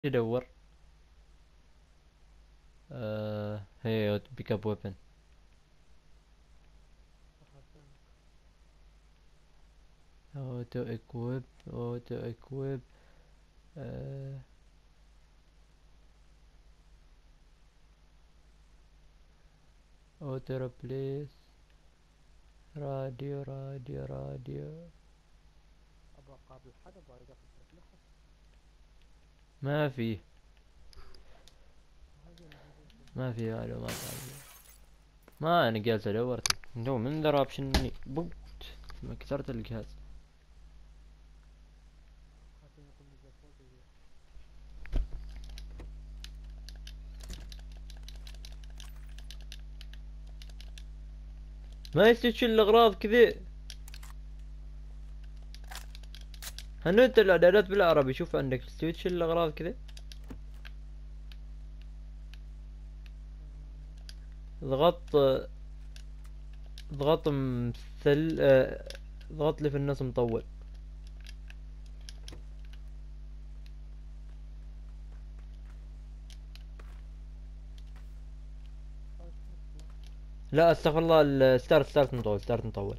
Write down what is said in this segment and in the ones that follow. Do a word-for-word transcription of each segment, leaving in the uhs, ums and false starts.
يدور. آه هي بيك اب ويبن. اوتو اكويب اوتو اكويب. اوتو ريبليس. راديو راديو راديو. ابغى اقابل حدا، ابغى اقابل تكلفة. ما في هذه الموضوع كله. ما في معلومات عنه. ما انا جالس ادور تو من ذا اوبشن بوت. ما كسرت الجهاز. خاصة يكون نزل فوق الجهاز. ما يصير تشيل الاغراض كذا. هنوت الاعدادات بالعربي. شوف عندك تستوي تشيل الاغراض كذا. اضغط اضغط مثل آه، اضغط لي في النص مطول. خلاص نطلع. لا استغفر الله. الستارت ستارت مطول ستارت مطول.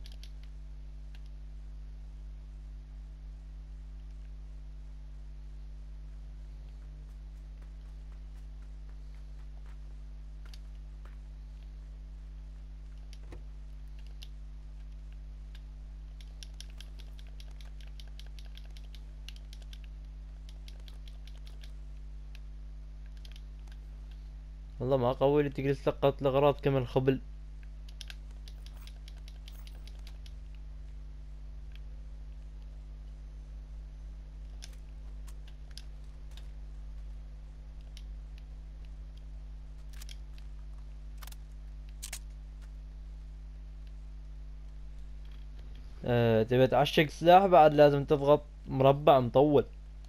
والله ما قوي تجلس تلقط الاغراض كما الخبل. أه تبي تعشق سلاح بعد لازم تضغط مربع مطول.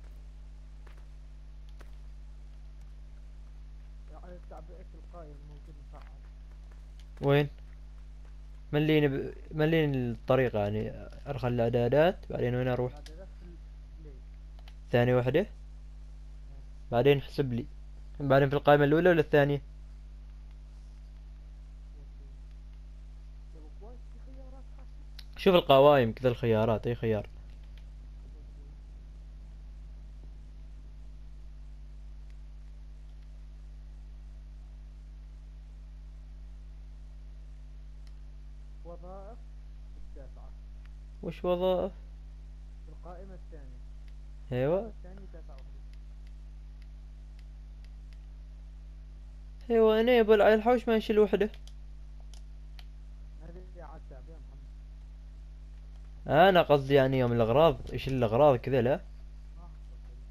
يعني التعبئة القائم موجود مفعل. وين؟ مليني ب... مليني الطريقة يعني. ادخل الاعدادات بعدين وين اروح؟ الاعدادات في البلاي. ثانية واحدة. آه. بعدين حسب لي. بعدين في القائمة الاولى ولا الثانية؟ واللي لو كويس في خيارات خاصة. شوف القوائم كذا الخيارات اي خيار. واللي وظائف التاسعة. وش وظائف؟ في القائمة الثانية. القائمة ايوه الثانية تاسعة واحدة. ايوه انيبل على الحوش ما يشيل وحدة. هذه على التعبئة محمد. انا قصدي يعني يوم الاغراض يشيل الاغراض كذا لا. ما حصلت هذه.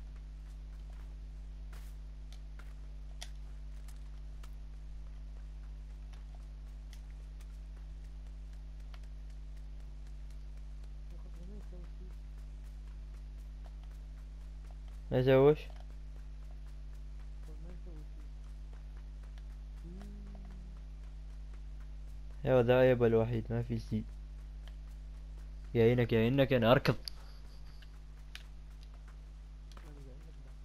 ياخذ ما يسوي شيء. ما يسويش. يقول ما يسوي شيء. ايوه ذا عيب الوحيد ما في سي. يعينك يعينك انا اركض. ماني قايل لك لا.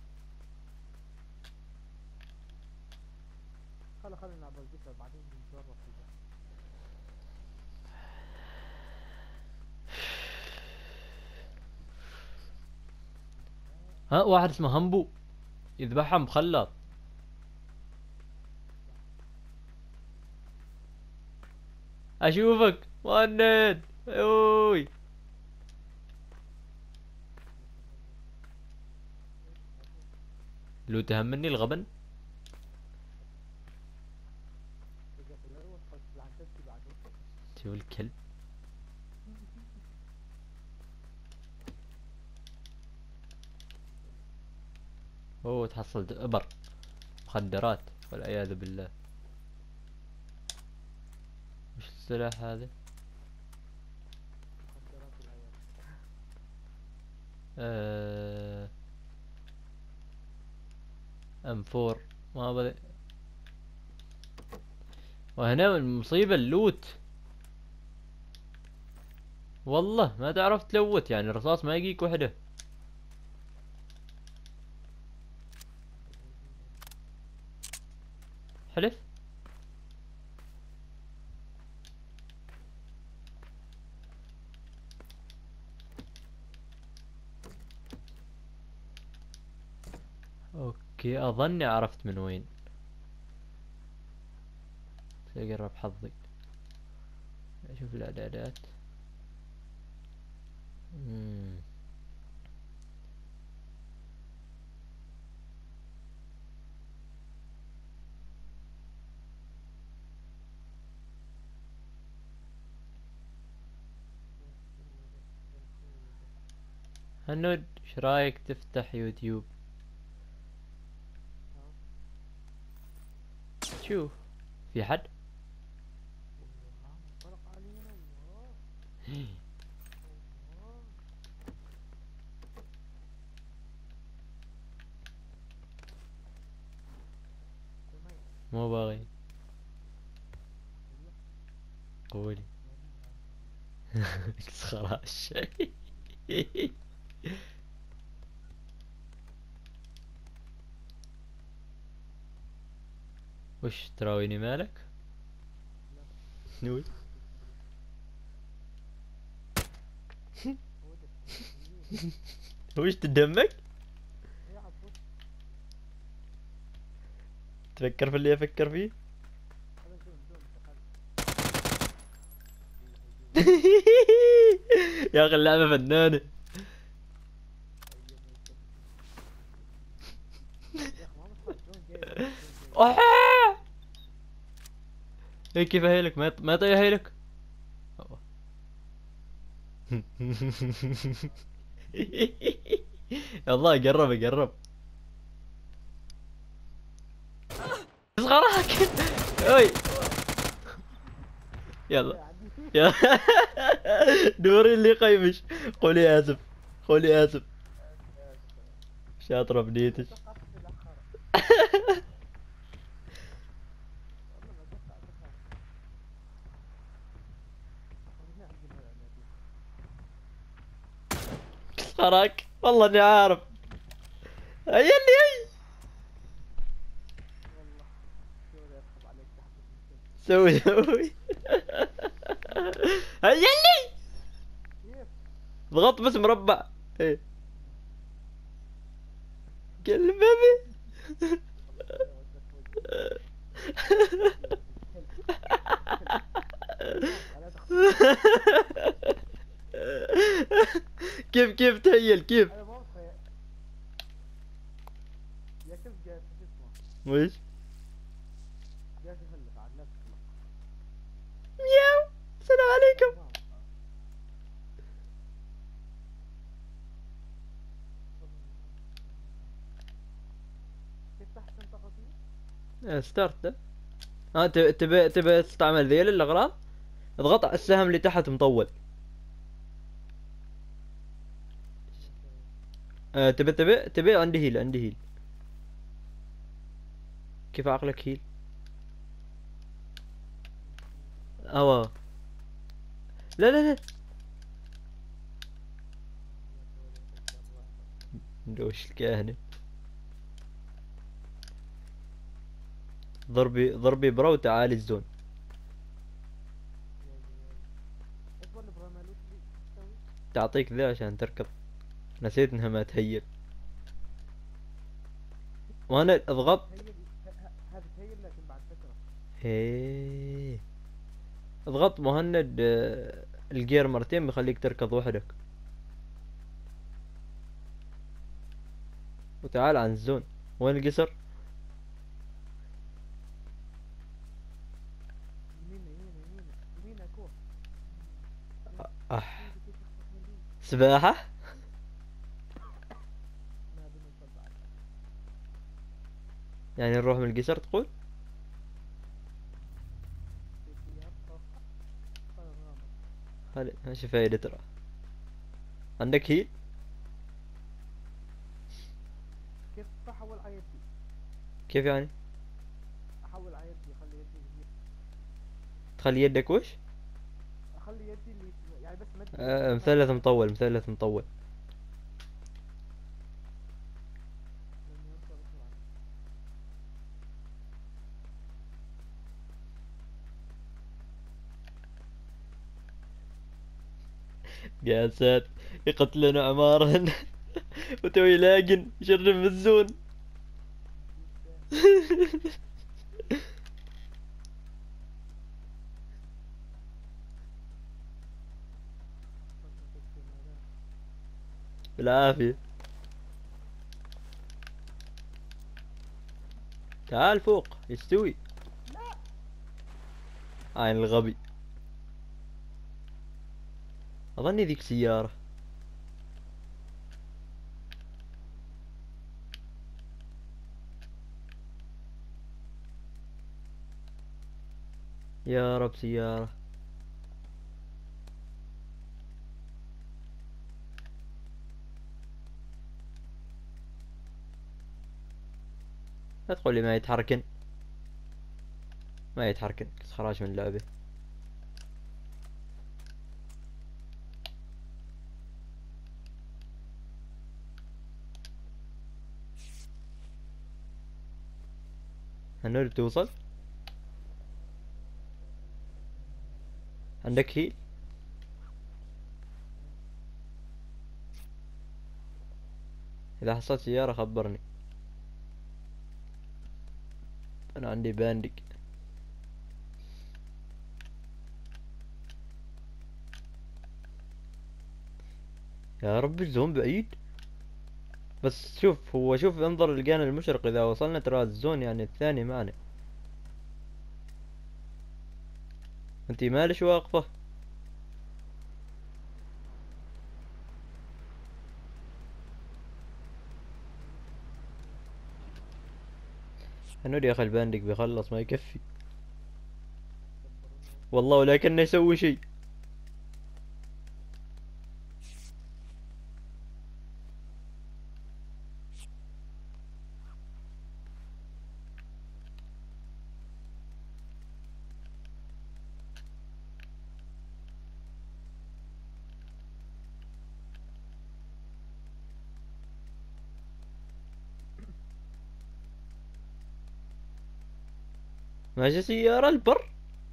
خلا خلا نلعب البيتا بعدين بنجرب فيها. ها واحد اسمه همبو يذبحها مخلط. اشوفك مهند. اوي لو تهمني الغبن. تلقى في الاول تخش لعن تبكي بعدين. شو الكلب. اوه تحصل ابر مخدرات والعياذ بالله. وش السلاح هذا؟ مخدرات العيال. آه... ام فور. ما بدي. وهنا المصيبة اللوت. والله ما تعرف تلوت يعني الرصاص ما يجيك وحده. حلف. اوكي اظني عرفت من وين. سأقرب حظي. اشوف الاعدادات. مم. هنود ايش رايك تفتح يوتيوب؟ شوف في حد. والله انطلق علينا الله. الله. تمام. مو باغي. قولي. خلاص. وش تراويني مالك؟ نوي. وش تدمك؟ يا عبود تفكر في اللي افكر فيه. هذا زون زون تعال. يا اخي اللعبة فنانة. يا اخي ما مصحى زون جاي زون جاي. أوه! ايه كيف اهيلك؟ ما يط... ما يطيح اهيلك. والله قرب قرب. اصغرك. اوي. يلا يلا. دوري اللي يقيمش. قولي اسف. قولي اسف. شاطرة بنيتش. اصغرك والله اني عارف. هيا اللي هي. سوي سوي. هيا اللي. ضغط بس مربع. ايه قلب بابي. كيف كيف تهيل كيف؟ انا ما متخيل. يا كيف جاي شو اسمه؟ وش؟ جاي يخلف عاد لا تخلف. مياو. السلام عليكم. كيف تحت منطقة آه، ستارت ده. اه تبي تبي تبي تستعمل ذيل الاغراض. اضغط على السهم اللي تحت مطول. آه تبي تبي تبي عندي هيل عندي هيل. كيف عقلك هيل؟ اوه. لا لا لا. دوش الكاهنة. ضربي ضربي برا وتعالي الزون. اصبر البراميل وش اللي تسوي؟ تعطيك ذا عشان تركض. نسيت انها ما تهيل. وانا اضغط. تهيل هذا تهيل لكن بعد فترة. ايه اضغط مهند آه، الجير مرتين بيخليك تركض وحدك. وتعال عن الزون. وين القصر؟ يمين يمين يمين يمين اكو. أح. سباحة. ما بنوصل بعد. يعني نروح من القصر تقول؟ هل ماشي فايدة ترى. عندك هيل؟ كيف احول على يدي؟ كيف يعني؟ احول على يدي اخلي يدي هي. تخلي يدك وش؟ اخلي يدي اللي يعني بس مد آه مثلث مطول مثلث مطول. قاسات يقتلنا عمارا وتوي لاقن يشرب الزون. بالعافية. تعال فوق يستوي. عين الغبي. أظني ذيك سيارة. يا رب سيارة. لا تقول لي ما يتحركن. ما يتحركن خراج من اللعبة. هنور توصل. عندك هيل؟ إذا حصلت سيارة خبرني. أنا عندي باندق. يا رب الزون بعيد. بس شوف هو شوف انظر الجانب المشرق، إذا وصلنا ترى الزون يعني الثاني معنا. انتي مالش واقفة؟ هنور يا أخي الباندق بيخلص ما يكفي والله، ولكنه يسوي شيء. ماشي سيارة البر.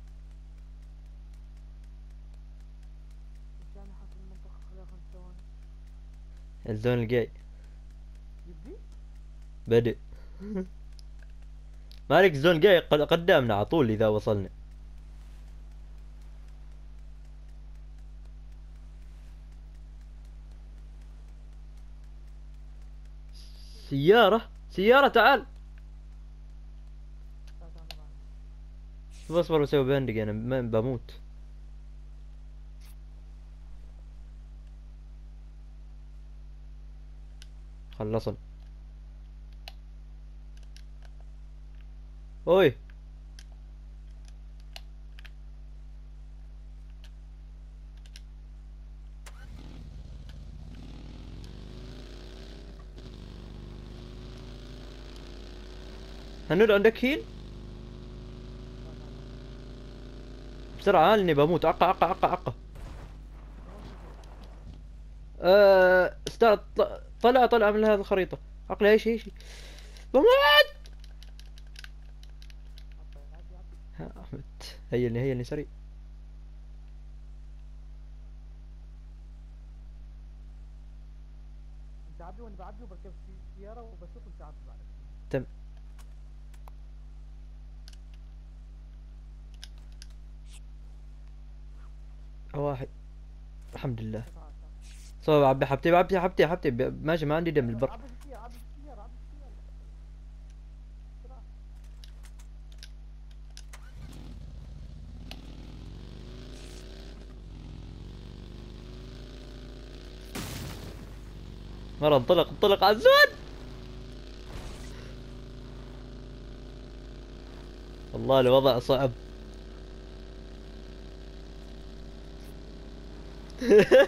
رجعنا حاصل المنطقة خلال خمس ثواني. الزون الجاي يبدي؟ بدأ. مالك الزون جاي قد- قدامنا على طول إذا وصلنا. سيارة سيارة تعال. لا تعمل عني. بصبر بسوي باندق أنا ما- بموت. خلصن. اوي هنود عندك هيل بسرعة لاني بموت. عقة عقة عقة عقة. أه ستارت. طلع طلع من هذه الخريطة. عقلي ايش ايش بموت. عدي عدي. ها احمد هيلني هيلني سريع. انت عدي وانا بعدي وبركب السيارة وبشوط وانت عدي بعد. تم. واحد الحمد لله. تعال تعال. صوب عبي حبتي عبي حبتي حبتي ماشي ما عندي دم البر. عدي السيارة عدي السيارة عدي السيارة. بسرعة. مرة انطلق انطلق على الزود. والله الوضع صعب.